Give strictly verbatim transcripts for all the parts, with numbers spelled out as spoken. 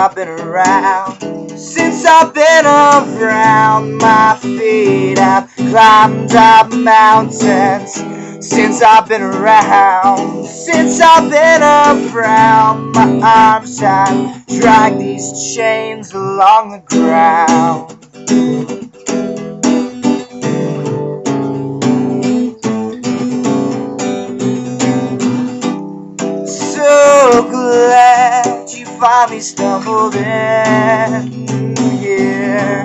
I've been around, since I've been around, my feet have climbed up mountains. Since I've been around, since I've been around, my arms have dragged these chains along the ground. So glad you finally stumbled in here.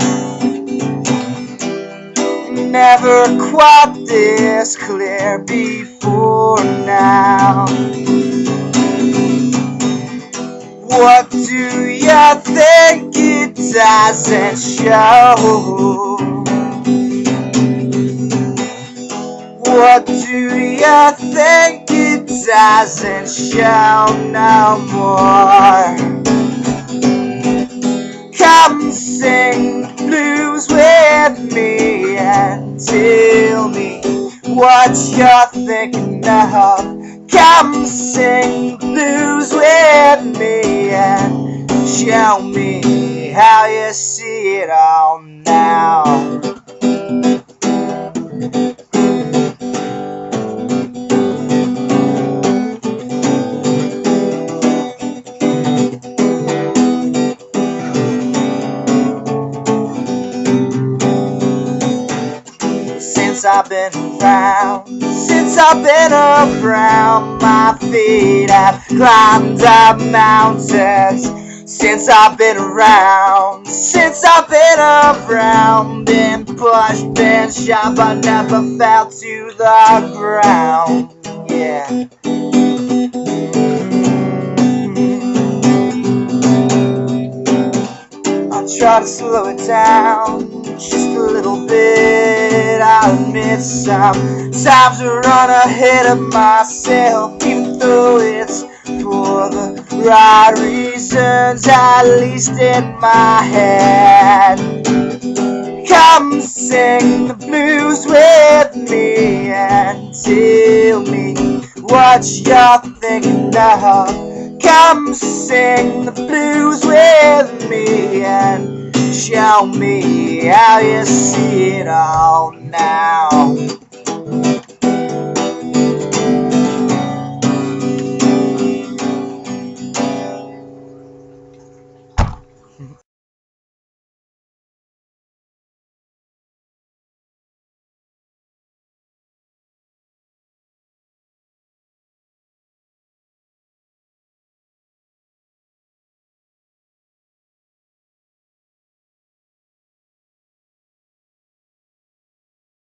Never quite this clear before now. What do you think it doesn't show? What do you think it doesn't show no more? Come sing the blues with me and tell me what you're thinking of. Come sing the blues with me and show me how you see it all now. Since I've been around, since I've been around, my feet have climbed up mountains. Since I've been around, since I've been around, been pushed, been shot, but never fell to the ground. Yeah. I'll try to slow it down just a little bit. I'll admit sometimes I run ahead of myself, even though it's for the right reasons, at least in my head. Come sing the blues with me and tell me what you're thinking of. Come sing the blues with me and show me how you see it all now.